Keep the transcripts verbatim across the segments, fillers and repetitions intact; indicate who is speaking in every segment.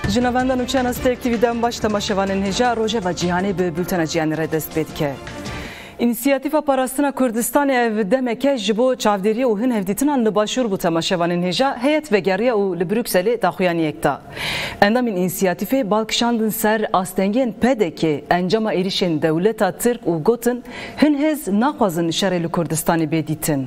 Speaker 1: Jinavendan uçan Astek T V'den baş temaşevanın heja Rojava Cihani be bültena cihanire dest bedike. İnisiyatifa parasına Kurdistan ev demeke jibo çavderiye u hin hevditinan li başur bu temaşevanın heja heyet vegeriye u li Brüksel'e daxuyaniyekta. Endamin inisiyatife balkşandın ser astengen pedeke encama erişen devleta Türk u gotin hin hez naxwazın şereli Kurdistan'ı beditin.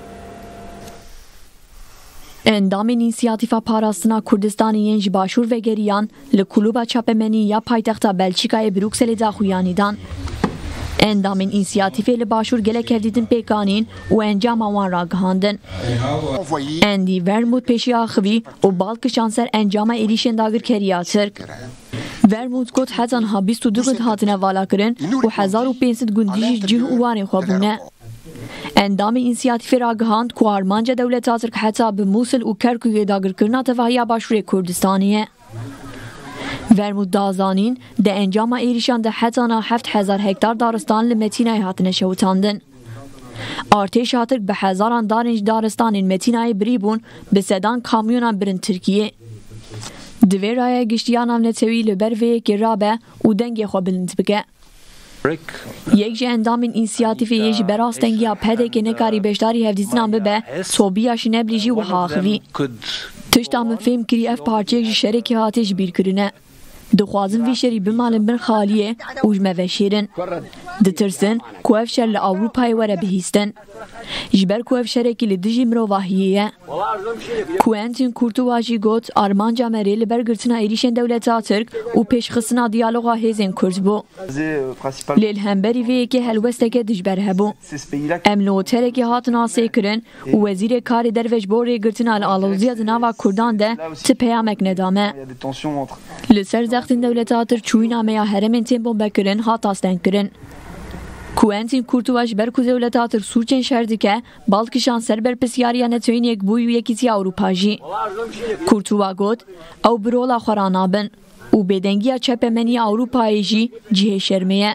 Speaker 2: Endamên înisiyatîfa parastina Kurdistanê yên ji başûr vegeriyan li Kulûba Çapemenî ya paytexta Belçîkayê Brükselê daxuyanî dan. Endamên înisiyatîfê li başûr gelek hevdîtin pêkanîn û encama wan ragihandin. Endî Vermut pêşî axivî û balkişan ser encama êrişên dagirkeriya Tirk. Vermut got hezan ha bîst û du gund hatine valakirin û hezar û pênc sed gundî jî cih û warên xwe bûne. Endamê înisiyatîfê ragihand ku armanca dewleta Tirk heta bi Musil û Kerkûkê dagirkirina tevahiya başûrê Kurdistanê ye. Vermut dazanîn de encama êrişan de hetana heft hezar hektar daristan li Metînayê hatine şewitandin. Artêşa Tirk bi hezaran darên ji daristanên Metînayê birîbûn bi sedan kamyonan birin Tirkiyê. Di vê raya giştiya navnetewî li ber vêyekê rabe û dengê xwe bilind bike. Yek ji endamên înisiyatîfê yê ji berastengiya pedekê nekarî beşdarî hevdîtinan bibe, sobiya jî nebilî jî wiha axivî. Tişta min fêm kirî ev parçeyek ji şerekê hatê ji bîrkirine. Dixwazin vî şerî bimalin bin xaliyê û ji me veşêrin. Ditirsin ku ev şer li Ewropayê were bihîstin. Ji ber ku ev şerekî li dijî mirovahiyê ye. Quentin Kurtuwa jî got armanca me rê li ber girtina êrişên dewleta Tirk û pêşxistina diyaloga hêzên Kurd bû. Lê li hemberî vê yekê helwesteke dijber hebû. Em li oterekê hatin asêkirin û wezîrê karê derve ji bo rêgirtina li aloziya di nava Kurdan de ti peyamek nedame. Li ser zextên dewleta Tirk çûyîna meya heremên tên bombekirin hat astenkirin. Quentin Kurtuwa ji ber ku dewleta Tirk sûçên şer dike, balkişan ser berpisyariya netewîn yekbûyî û yekîtiya Ewropa jî. Kurtuwa got, ew bi rola xwe re nabin û bêdengiya çepemeniya Ewropayê jî cihê şermê ye.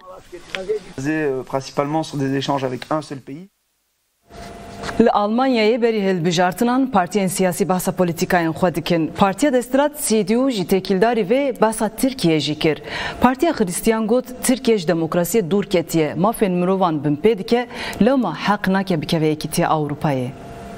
Speaker 1: Li Almanyayê berî hilbijartinan partiyên siyasî bahsa polîtikayên xwe dikin. Partiya Desthilat C D U jî têkildarî vê bahsa Tirkiye jî kir. Partiya Xristiyan got Tirkiye ji demokrasiyê dûr ketiye. Mafên mirovan bin pê dike, lewma heq nake bikeve yekîtiya Ewropayê.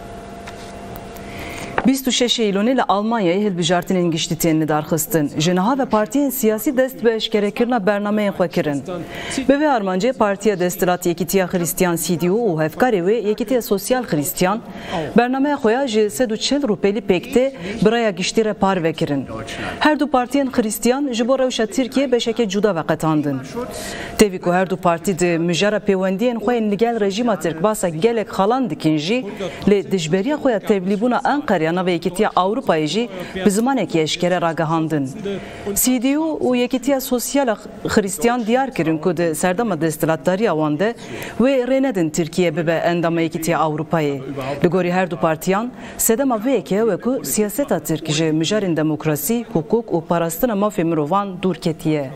Speaker 1: bîst û şeş Eylûnê li Almanyayê hilbijartinên giştî tên lidarxistin. Ji niha ve partiyên siyasî dest bi eşkerekirina bernameyên xwe kirin. Bi vê armancê Partiya Desthilat Yekîtiya Xristiyan C D U û hevkarê wê Yekîtiya Sosyal Xristiyan bernameya xwe ya ji sed û çil rûpelî pêktê bi raya giştî re par vekirin. Her du partiyên Xristiyan ji bo rewşa Tirkiye beşeke cuda veqetandin. Tevî ku her du partî di mijara pêwendiyên xwe yên li gel rejîma Tirk basa gelek xalan dikin jî lê dijberiya xwe ya tevlîbûna Enqereyê nava Yekîtiya Ewropayê jî bi zimanekî eşkere ragihandin. C D U û Yekîtiya Sosyal Xristiyan diyar kirin ku di serdema desthilatdariya wan de wê rê nedin Tirkiye bibe endama Yekîtiya Ewropayê. Li gorî her du partiyan sedema vê yekê wekû siyaseta Tirk ji mijarên demokrasî, hukuk û parastina mafê mirovan dûr ketiye.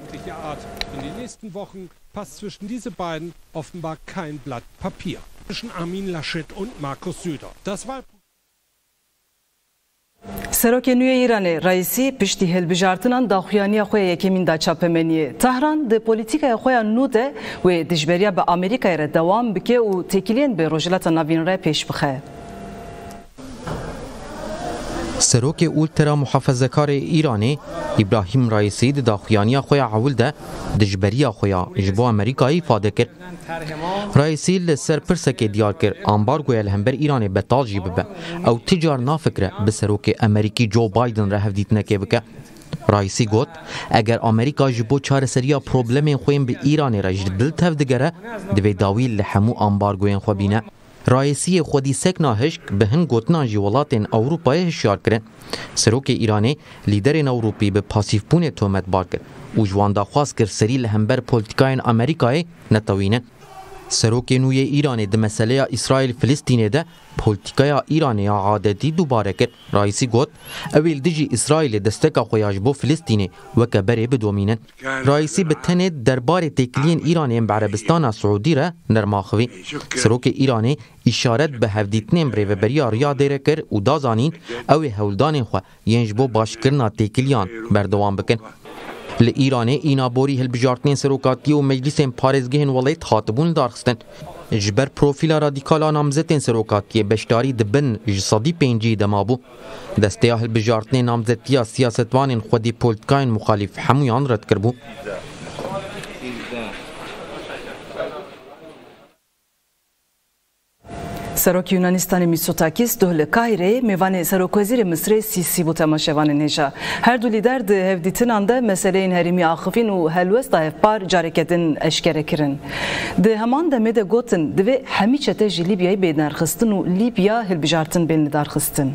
Speaker 3: Passt zwischen diese beiden offenbar kein Blatt Papier. Zwischen Armin Laschet und Markus Söder. Das war
Speaker 1: Serokê nû ya Îranê Raîsî piştî hilbijartinan daxuyaniya xwe ya yekemîn da çapemeniyê. Tehran di polîtîkaya xwe ya nû de wê dijberiya bi Amerîkayê re dewam bike û têkiliyên bi rojhilata navîn re pêş bixe.
Speaker 4: Serokê ultra muhafazekarê Îranê İbrahim Raîsî di daxuyaniya xwe ya ewil de dijberiya xwe ya ji bo Amerîkayê ifade kir. Raîsî li ser pirsekê diyar kir ambargoya li hember Îranê betal jî bibe. Ew ticar nafikire bi serokê Amerîkî Joe Biden re hevdîtinekê bike. Raîsî got, eger Amerîka ji bo çareseriya problemên xwe bi Îranê re ji dil tev digere, divê dawî li hemû ambargoyên xwe bîne. Raîsiyê xwedî sekna hişk bi hin gotinan jî welatên Ewropayê hişyar kirin. Serokê Îranê lîderên Ewropî bi pasîvbûnê tohmetbar kir û ji wan daxwaz kir serî li hember polîtikayên Amerîkayê netewînin. سروک نوی ایران ده مسئله اسرائیل فلسطینه ده پولیتیکای ایرانی عادتی دوباره کرد. رئیسی گفت اول دیجی اسرائیل دستک خویاش بو فلسطینه و کبره بدومینن. رئیسی به تنه درباره تکلین ایرانی به عربستان سعودی را نرماخوی. سروک ایرانی اشارت به هفدیتنین بریو بریا ریا دیره کر و دازانین اوی هولدان خو ینج بو باشکرنا تکلیان بردوام بکن. لإيراني إينا بوري هالبجارتين سروكاتي ومجلسين باريزگهن وليت خاطبون دارخستن جبر بروفيلا راديكالا نامزتين سروكاتي بشتاري دبن جصدي بينجي دمابو دستيا هالبجارتين نامزتيا سياستوانين خودي بولتكاين مخالف حمويان رد كربو.
Speaker 1: سروک یونانستان میتسوتاکیس دهل کایره میوان سروک وزیر مصر سیسی بو تماشاوان نجا. هر دو لیدر ده هفدیتن آنده مسئله این هرمی آخفین و هلوست هفبار جارکتن اشکره کرن. ده همان دمه ده گوتن دوی همی چته جی لیبیای بیدن خستن و لیبیا هلبجارتن بین دار خستن.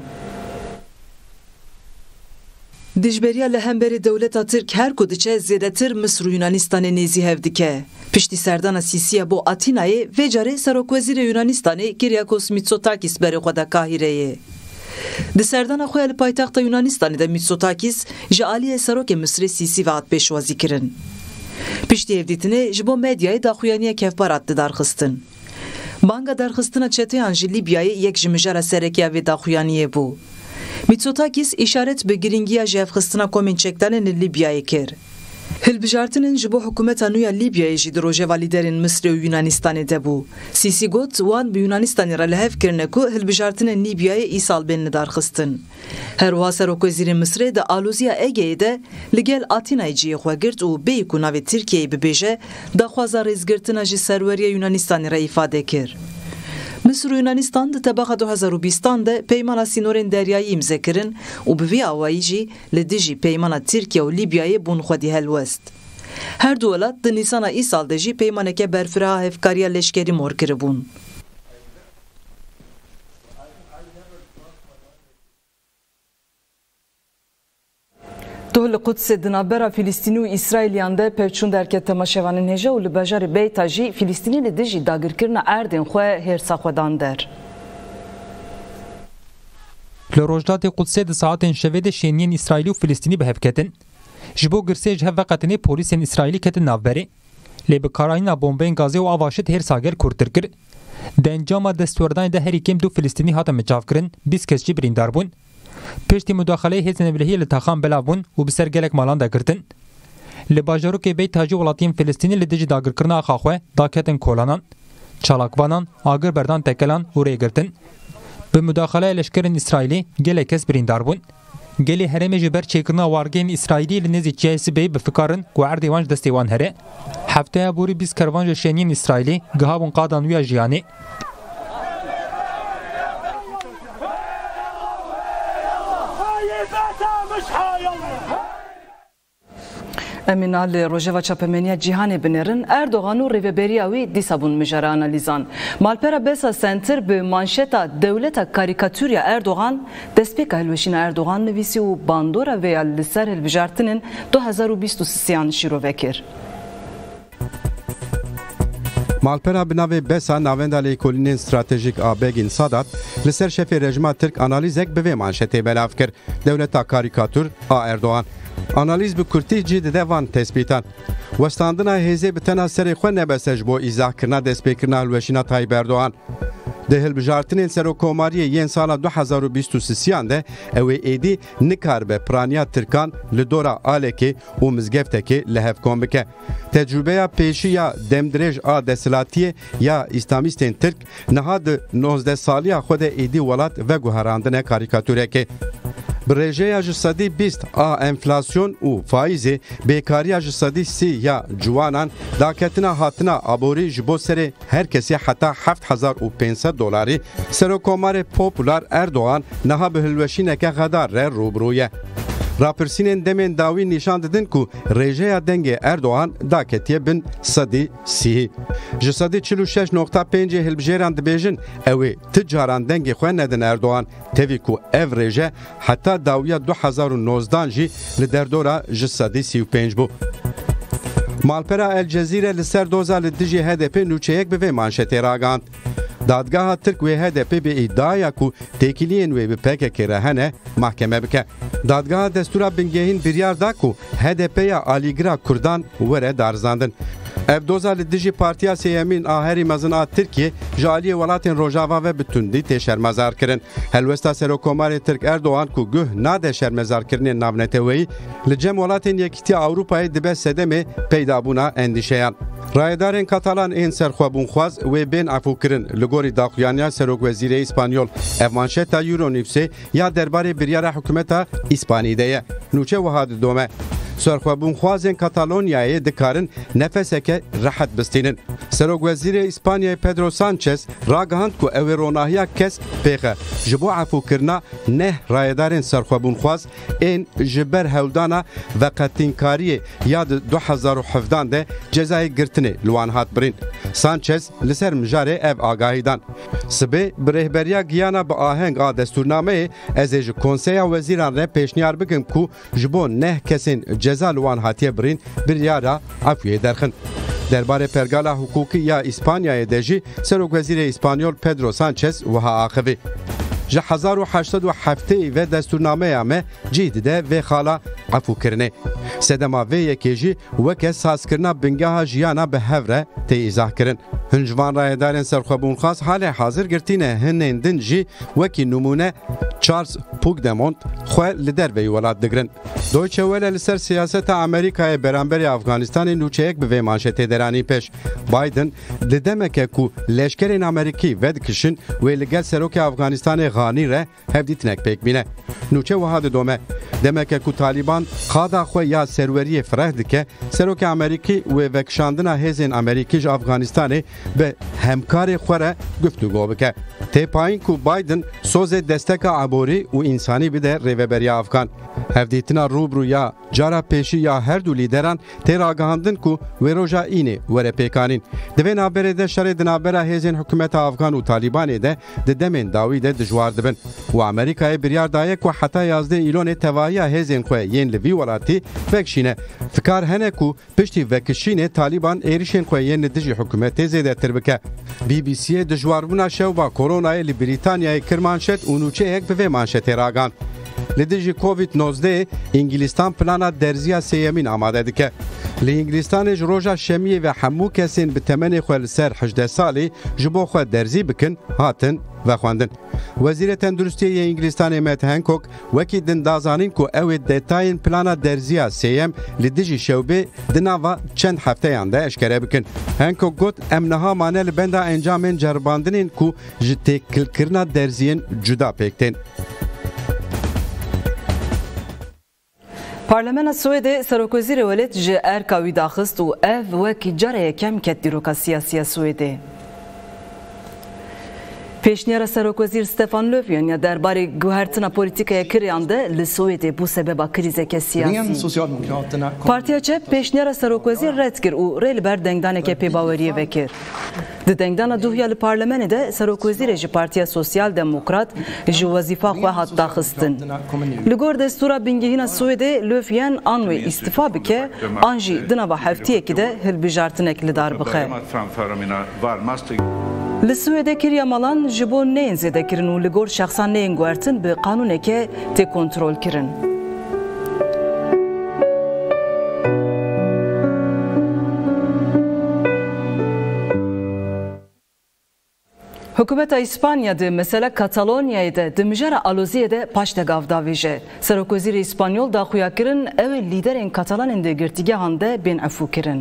Speaker 1: دجبریا لهمبر دولت ترک هر کدچه زیادتر مصر و یونانستان نیزی هفدیکه. پشتی سردان سیسیه بو آتینای و جاره سروک وزیر یونانستانی کریاکوس میتسوتاکیس بری خود کاهیره. ده سردان خوی پایتخت یونانستانی ده میتسوتاکیس جالی سروک مصر سیسی و عاد پیشوازی کرن. پشتی هفدیتنه جبو مدیای داخویانی کفبارات دارخستن. بانگا دارخستنا چته انجی لیبیای یک جمجار سرکیه و داخویانیه بو. میتسوتاکیس اشارت به گرینگیا جفخستنا کومینچکتان لیبیای کر. هلبجارتنین جبو حکومت نویا لیبیای جی دروژه والیدرین مصر و یونانستان دبو. سیسی گوت وان به یونانستان را لحف کرنه که هلبجارتنین لیبیای ای سال بین دارخستن. هر واسر و وزیر مصر ده آلوزیا اگه ده لگل آتینای جی خواگرد و بی کناوی ترکیه ببیجه ده خوازا ریزگرتنا جی سروری یونانستان را ifade کر. مصر و یونانستان ده طبقه دو هزار و بیست ده پیمان سینورین دریایی امضا کرن و به وی آوایی جی لدیجی پیمان ترکیه و لیبیای بون خودی هلوست. هر دو ولات ده نیسان ای سال ده جی پیمانه که برفرها هفکاریا لشکری مور کربون. دول قدس دنابرا فلسطینی و اسرائیلیان ده پرچون درکت تماشاوان نجا و لبجار بیتاجی فلسطینی لدیجی داگر کرنا اردن خواه هرسا خودان در.
Speaker 5: لروجدات قدس ده ساعتين شوید شینین اسرائیلی و فلسطینی به هفکتن. جبو گرسیج هفقتنی پولیسین اسرائیلی کتن نافبری. لی بکاراینا بومبین گازی و آواشت هرساگر کورتر کر. ده انجام دستوردان ده هری کم دو فلسطینی هاتا مجاف کرن بیس کسجی بریندار بون. پشتی مداخله هیچ نبلهی لتاخان بلابون و بسر گلک مالان دکرتن. لباجارو که بیت تاجی ولاتیم فلسطینی لدیجی داگر کرنا خاخوه داکتن کولانان، چالاکبانان، آگر بردان تکلان و ریگرتن. به مداخله لشکرین اسرائیلی گلک کس بریندار بون. گلی هرم جبر چیکرنا وارگین اسرائیلی لنزی چیسی بی بفکارن و عردی وانج دستیوان هره. هفته بوری بیس کروانج شینین اسرائیلی گهابون قادان ویا جیانی.
Speaker 1: امینال روژوا چاپمنیا جیهان بنرن اردوغان و ریوبریاوی دیسابون مجرا انالیزان مالپرا بسا سنتر به مانشتا دولت کاریکاتوریا اردوغان دسپیکا هلوشین اردوغان نویسی و باندورا ویا لسر هلوجارتنین دو هزار و بیست و سیان شیرو وکر.
Speaker 6: مالپرا بناوی بسا ناوندا لیکولین استراتژیک آبگین سادات لسر شف رژیما ترک انالیزک به مانشته بلاف کر دولت کاریکاتور آ اردوغان analiz bi kurtî cî dide van tespîtan. Westandina hêzê bi tena serê xwe nebese ji bo îzahkirina destpêkirina hilweşîna Tayyip Erdogan. Di hilbijartinên serokkomariyê yên sala du hezar û bîst û sisiyan de ew ê êdî nikaribe piraniya Tirkan li dora Alekê û Mizgeftekê li hev kom bike. Tecrübeya pêşî ya demdirêj a desilatiyê ya îslamîstên Tirk niha di nozde saliya xwe de êdî welat veguherandine karîkatûrekê. Bi rêjeya ji sedî bîst a enflasyon û faîzê bêkariya ji sedî sî ya ciwanan daketina hatina aborî ji bo serê her kesî heta heft hezar û pênc sed dolarî Serokkomarê Popular Erdogan niha bi hilweşîneke xedar re rûbirû ye. Rapirsînên demên dawî nîşan didin ku rêjeya dengê Erdogan daketiye bin sedî sî. Ji sedî çil û şeş nokta pêncê hilbijêran dibêjin ew ê ti caran dengê xwe nedin Erdogan tevî ku ev rêje heta dawiya du hezar û nozdan jî li derdora ji sedî sî û pênc bû. Malpera El Cezire li ser doza li dijî H D P nûçeyek bi vê manşetê ragihand. Dadgeha Tirk wê H D P bi îddiaya ku têkiliyên wê bi P K K re hene mahkeme bike. Dadgeha Destûra Bingehîn biryar da ku H D P'ya alîgira Kurdan were darizandin. Ev doza li dijî Partiya Sêyemîn a herî mezin a Tirkiye ji aliyê welatên Rojava ve bi tundî tê şermezar kirin. Helwesta Serokkomarê Tirk Erdoğan ku guh nade şermezarkirinên navneteweyî li cem welatên Yekîtiya Ewropayê dibe sedemê peydabûna endîşeyan. Rayedarên Katalan ên serxwebûnxwaz wê bên efûkirin li gorî daxuyaniya Serokwezîrê İspanyol. Ev manşeta Euronewsê ya derbarê biryara hikûmeta İspanî de ye. Nûçe wiha didome. Serxwebûnxwazên Katalonyayê dikarin nefeseke rahat bistînin. Serokwezîrê İspanyayê Pedro Sanchez ragihand ku ew ê ronahiya kesk pêxe ji bo efûkirina neh rayedarên serxwebûnxwaz ên ji ber hewldana veqetînkariyê ya di du hezar û hevdan de cezayê girtinê li wan hat birîn. Sanchez li ser mijarê ev agahî dan. Sibê bi rêhberiya giyana bi aheng a destûrnameyê ez ê ji Konseya Wezîran re pêşniyar bikim ku ji bo neh kesên ceza li wan hatiye birîn biryara afiyê derxin. Derbarê pergala hukukî ya İspanyayê de jî Serokwezîrê İspanyol Pedro Sanchez wiha axivî. Ji hezar û heşted û hefteyê ve destûrnameya me cî dide vê xala efûkirinê. Sedema vê yekê jî weke sazkirina bingeha jiyana bi hev re tê îzah kirin. Hin ji van rayedarên serxwebûnxwaz halê hazir girtîne hinên din jî wekî numûne Charles Puigdemont xwe li derveyî welat digirin. Deutsche Welle li ser siyaseta Amerîkayê beramberî Afganistanê nûçeyek bi vê manşetê deranî pêş. Biden li demeke ku leşkerên Amerîkî vedikişin wê li gel serokê Afganistanê Ghani re hevdîtinek pêk bîne. Nûçe wiha didome. Demeke ku Taliban qada xwe ya serweriyê fireh dike, serokê Amerîkî wê vekişandina hêzên Amerîkî ji Afganistanê bi hemkarê xwe re guftûgo bike. Têpayîn ku Biden sozê desteka aborî û însanî bide rêveberiya Afgan. Hevdîtina rûbirû ya cara pêşî ya her du lîderan tê ragihandin ku wê roja înê were pêkanîn. Di vê naberê de şerê di navbera hêzên hikûmeta Afgan û Talibanê de di demên dawî de dijwar dibin. û Amerîkayê biryar daye ku heta yazdê îlonê tevahiya hêzên xwe yên li vî welatî vekişîne. Fikar hene ku piştî vekişînê Taliban êrişên xwe yên li dijî hikûmetê zêdetir bike. B B C'ye dijwarbûna şewba koronayê li Brîtanyayê kir manşet û nûçeyek bi vê manşetê ragihand. Li dijî Covid nozdeê Ingîlistan plana derziya sêyemîn amade dike. Li Ingîlistanê ji roja şemiyê ve hemû kesên bi temenê xwe li ser hejdeh salî ji bo xwe derzî bikin hatin vexwendin. Wezîrê Tenduristiyê yê Ingîlistanê Matt Hancock wekî din dazanîn ku ew ê detayên plana derziya sêyem li dijî şewbê di nava çend hefteyan de eşkere bikin. Hancock got em niha mane li benda encamên ceribandinên ku ji têkilkirina derziyên cuda pêk tên.
Speaker 1: Parlamena Swêdê Serokwezîrê Welêt ji erka wî daxist û ev wekî cara yekem ket dîroka siyasiya Swêdê. Pêşniyara Serokwezîr Stefan Löfven ya derbarê guhertina polîtikaya kiriyan de li Swêdê bû sebeba krîzeke siyasî. Partiya Çep pêşniyara Serokwezîr red kir û rê li ber dengdaneke pêbaweriyê vekir. Di dengdana duhya li parlemenê de Serokwezîrê ji Partiya Sosyal Demokrat ji wezîfa xwe hat daxistin. Li gor destûra bingehîna Swêdê Löfven an wê îstifa bike an jî di nava heftiyekî de hilbijartinek li dar bixe. Li Swêdê kiriya malan ji bo neyên zêdekirin û li gor şexsan neyên guhertin bi qanûneke tê kontrol kirin. Hikûmeta İspanya di mesela Katalonyayê de di mijara aloziyê de paştegav davêje. Serokwezîrê İspanyol daxuya kirin ew ê lîderên Katalanên de girtîgehan de bên efû kirin.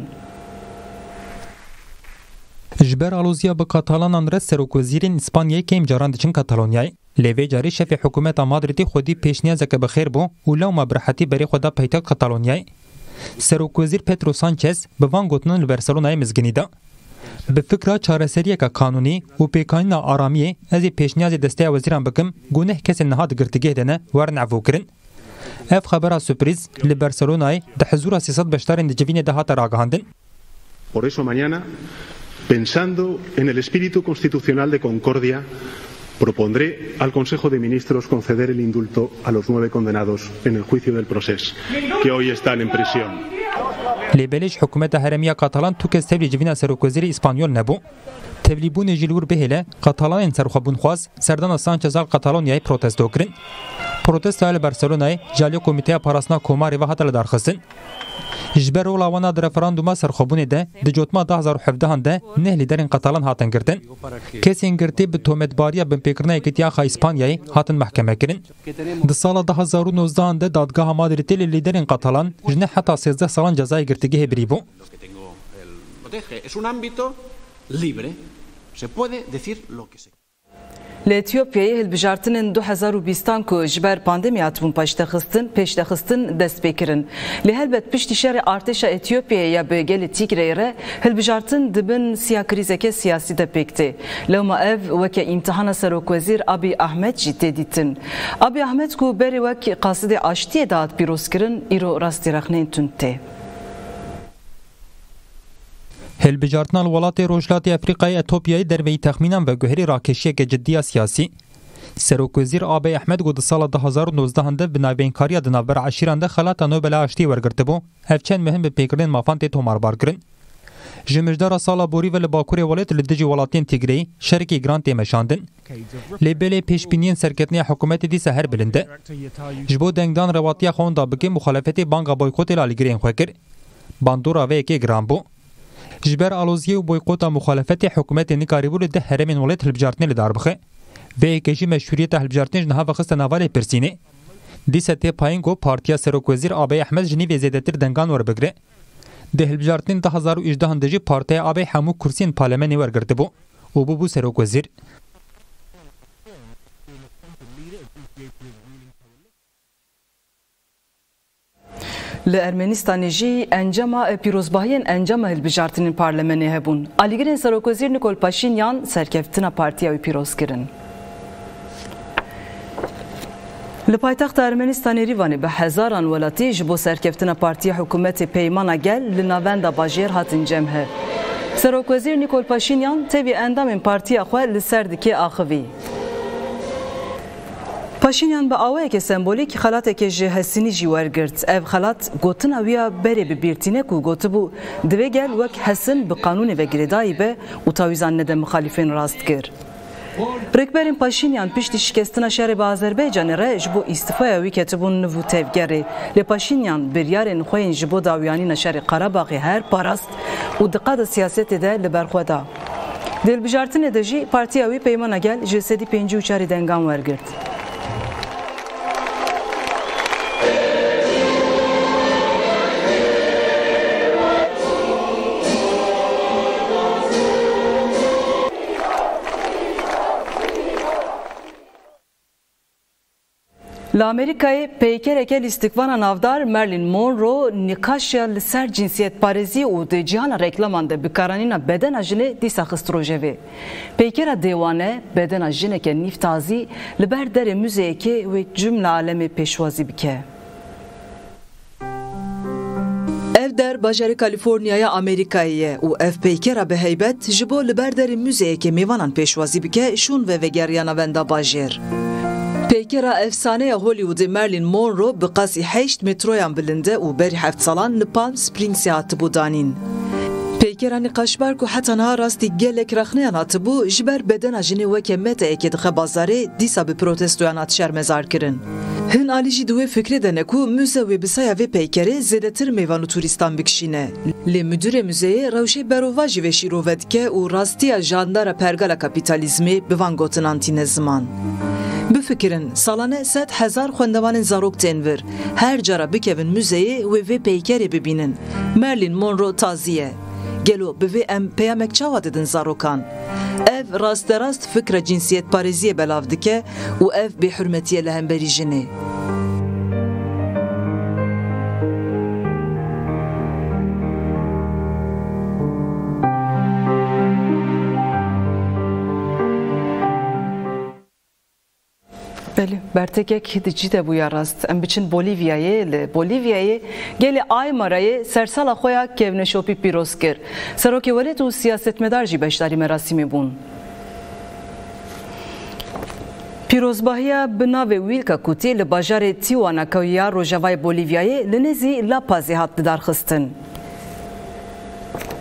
Speaker 5: Ji ber aloziya bi Katalanan re Serokwezîrên İspanyayê kêm caran diçin Katalonyayê. Lê vê carî şefê hikûmeta Madridê xwedî pêşniyazeke bi xêr bû û lewma bi rehetî berê xwe da paytexta Katalonyayê. Serokwezîr Pedro Sanchez bi van gotinin li Barcelonayê mizginî da. Bi fikra çareseriyeka kanûnî û pêkanîna aramiyê ez ê pêşniyazê desteya wezîran bikim guneh kesên niha di girtîgeh de ne werin evûkirin. Ev xebera sürpriz li Barcelonayê di hizûra sê sed beşdarên di civînê de hata ragihandin.
Speaker 7: Por eso mañana, pensando en el espíritu constitucional de concordia, propondré al Consejo de Ministros conceder el indulto a los nueve condenados en el juicio del Procés, que hoy están en prisión.
Speaker 5: لبلش حکومت هرمیا کاتالان تو کس تبلی جوینا سروکوزیر اسپانیول نبو تبلیبون جلور بهله کاتالان سرخبون خواست سردان سانچز کاتالونیای پروتستو کرن پروتستای برسلونای جالی کمیته پاراسنا کوماری و هتل درخستن جبر ولاوانا در رفراندوم سرخبون ده د جوتما ده هزار و هفده ده نه لیدرین کاتالان هاتن گرتن کسی انگرتی به تومت باریا بن پیکرنای کتیا خا اسپانیای هاتن محکمه کرن د سال ده هزار و نوزده ده دادگاه مادریتی لیدرین کاتالان جنه حتی سیزده سالان جزای گرتگی بریبو
Speaker 1: لاتیوپیای هلبجارتنین دو هزار و بیستان که جبر پاندمیات بون پشتخستن پشتخستن دست بکرن لهلبت پشتی شر ارتش اتیوپیا یا به گل تیگره هلبجارتن دبن سیا کریزک سیاسی ده پکته لما اف وک امتحان سرک وزیر ابی احمد جی تدیتن ابی احمد کو بری وک قاصد آشتی داد پیروز کرن ایرو راستی رخنین تونته
Speaker 5: هلبجارتنا الولات روجلات افریقای اتوپیای در وی تخمینان و گوهری راکشی که جدی سیاسی سروک وزیر آبی احمد گود سال ده هزار و نوزده ده بنابینکاری دنابر عشیران ده خلات نوبل آشتی ورگرته بو هفچند مهم به پیکرین مافان تی تومار بارگرن جمجدار سال بوری و لباکوری ولایت لدجی ولاتین تیگری شرکی گران تیمشاندن لیبل پیشبینین سرکتنی حکومت دی سهر بلنده جبو دنگدان رواتی خون دا بکی مخالفتی بانگا بایکوت لالیگرین خوکر باندورا و یکی گران بو جبر آلوزیه و بویقوت مخالفت حکومت نکاریبول ده هرمین ولایت هلبجارتنی لداربخه و یکیجی مشهوریت هلبجارتنی جنها وخست نوال پرسینه دیسته پایین گو پارتیا سروک وزیر آبی احمد جنی و زیادتر دنگان ور بگره ده هلبجارتنی ده هزار و اجده هندجی پارتیا آبی همو کرسین پارلمانی ورگرده بو و بو بو سروک وزیر
Speaker 1: لأرمنستان جی انجام پیروزباهی انجام هلبجارتنین پارلمانی هبون. آلیگرین سروک وزیر نیکول پاشینیان سرکفتنا پارتیا و پیروز کرن. لپایتخت ارمنستان ریوانی به هزاران ولاتی جبو سرکفتنا پارتیا حکومت پیمان گل لناوند باجیر هاتن جمعه. سروک وزیر نیکول پاشینیان تیوی اندام پارتیا خواه لسردکی آخوی. پاشینیان به آوه که سمبولیک خلاته که جهسینی جیوار گرد اف خلات گوتن اویا بری ببیرتینه کو گوته بو دوی گل وک حسن به قانون و گریدایی به و تاویزان نده مخالفین راست گر رکبرین پاشینیان پشتی شکستنا شهر با آذربایجان را جبو استفای اوی کتبون نوو تفگره لی پاشینیان بریارین خوین جبو داویانی نشهر قراباقی هر پاراست و دقاد سیاست ده لبرخودا دل بجارتن دجی پارتی اوی پیمان گل جسدی پنجی و چاری دنگان ورگرد لامریکای پیکرکل استقبال نافدار مرلین مونرو نقاشیا لسر جنسیت پارزی و د جهان رکلامان ده بکارانینا بدن اجنه دیسا خستروجوی پیکر دیوانه بدن اجنه که نیفتازی لبر در موزه که و جمله عالم پیشوازی بکه اف در باجر کالیفرنیا امریکاییه و اف پیکر به هیبت جبو لبر در موزه که میوانان پیشوازی بکه شون و وگریانا وندا باجر پیکرا افسانه هولیوود مرلین مونرو به قاسی هشت مترویان بلنده و بری هفت سالان لپالم سپرینگز هاتبو دانین. پیکرا نقاشبر که حتی نها راستی گلک رخنیان هاتبو جبر بدن اجنی وکه مته اکی دخه بازاره دیسا به پروتستویان هات شرمزار کرن. هن آلیجی دوی فکر دنه که موزه و بسایه و پیکره زیده تر میوانو توریستان بکشینه. لی مدیر موزه روشه برواجی و شیروود که و راستی جاندار پرگال کپیتالیزمی بوان گوتن آنتین زمان. بفکرن سالانه صد هزار خوندوان زاروک تنور هر جارا بکوین موزه و وی پیکری ببینن مرلین مونرو تازیه گلو به وی ام پیامک چاوا ددن زاروکان اف راست راست فکر جنسیت پارزیه بلاو دکه و اف به حرمتیه لهم بری جنه بله برتکک دیجیت بویا راست ام بچن بولیویایه ل بولیویایه گلی آی مرای سرسال خویا کیون شوپی پیروز کر سروکی ولت و سیاستمدار جی بشداری مراسمی بون پیروزباهیا بناو ویلکا کوتی لباجار تیوانا کویا روجاوای بولیویایه لنزی لا پازی هات دارخستن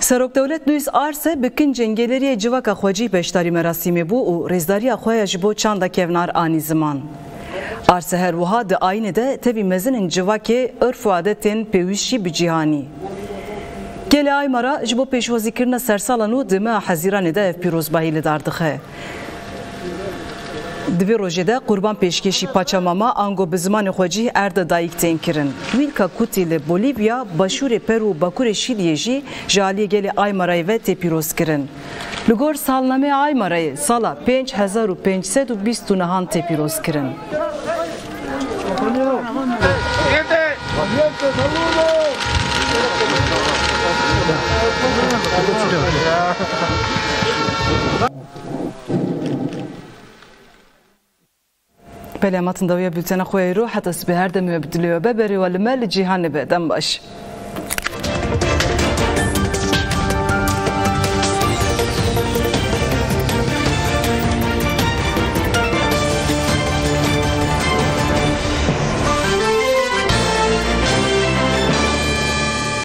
Speaker 1: Serok Devlet Luis Arce bikin cengeleriye civaka xwecî beşdarî merasîmê bû û rêzdariya xwe ya ji bo çanda kevnar anî ziman. Arce her wiha di ayinê de tevî mezinin civakê irf û adetên pêwîst bi cîhanî. Gelê Aymara ji bo pêşwazîkirina sersalan û di meha Hezîranê de ev pîrozbahî li dar dixe. Di vê rojê de qurban pêşkêşî paça mama ango bi zimanê xwe cî erde dayîk tên kirin. Wîlka Kutî li Bolîvya, Başûrê Peru û Bakurê Şîliyê jî ji aliyê gelê Aymarayê ve tê pîroz kirin. Li gor salnameya Aymarayê sala pênc hezar û pênc sed û bîst û nihan tê pîroz kirin. Pelematın daviye bültene koyru hatta sbi her demeye bidiliyor beberi ve limel cihanı be dem baş.